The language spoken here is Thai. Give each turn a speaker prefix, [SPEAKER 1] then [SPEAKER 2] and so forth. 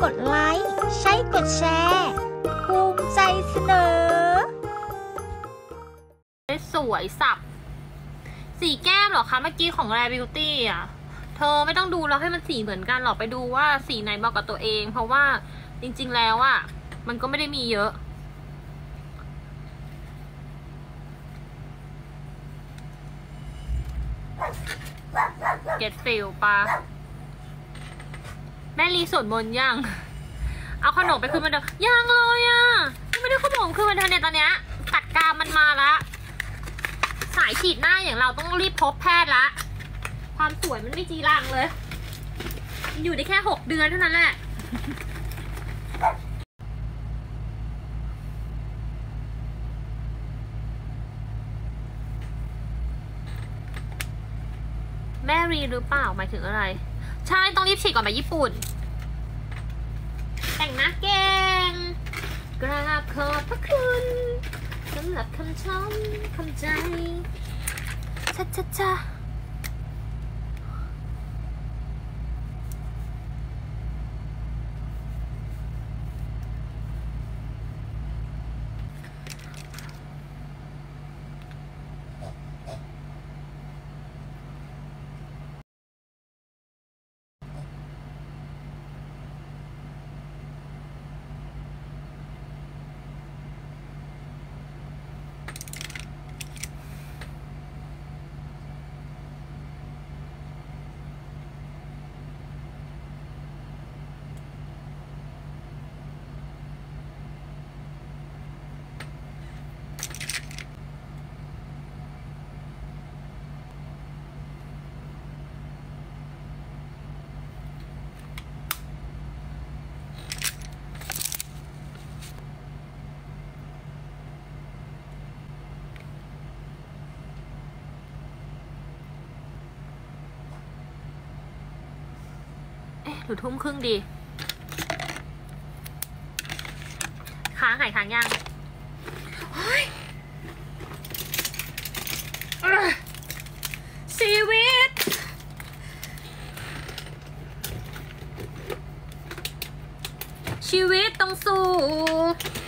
[SPEAKER 1] กดไลค์ใช้กดแชร์ภูมิใจเสนอ
[SPEAKER 2] สวยสับสีแก้มเหรอคะเมื่อกี้ของ Rare Beauty อ่ะเธอไม่ต้องดูแล้วให้มันสีเหมือนกันหรอกไปดูว่าสีไหนเหมาะกับตัวเองเพราะว่าจริงๆแล้วอ่ะมันก็ไม่ได้มีเยอะเก็ตฟิลปะแม่รีสวดมนต์ยังเอาขนมไปคืนมันเถอะยังเลยอ่ะไม่ได้ขนมคืนมันเถอะเนี่ยตอนเนี้ยตัดกามมันมาละสายฉีดหน้าอย่างเราต้องรีบพบแพทย์ละความสวยมันไม่จีรังเลยอยู่ได้แค่6 เดือนเท่านั้นแหละแม่รีหรือเปล่าหมายถึงอะไรใช่ต้องรีบฉีดก่อนไปญี่ปุ่นแต่งหน้าเก่งกราบขอบพระคุณสำหรับคำชมคำใจช้าหรือทุ่มครึ่งดีค้างหายค้างยังชีวิตต้องสู้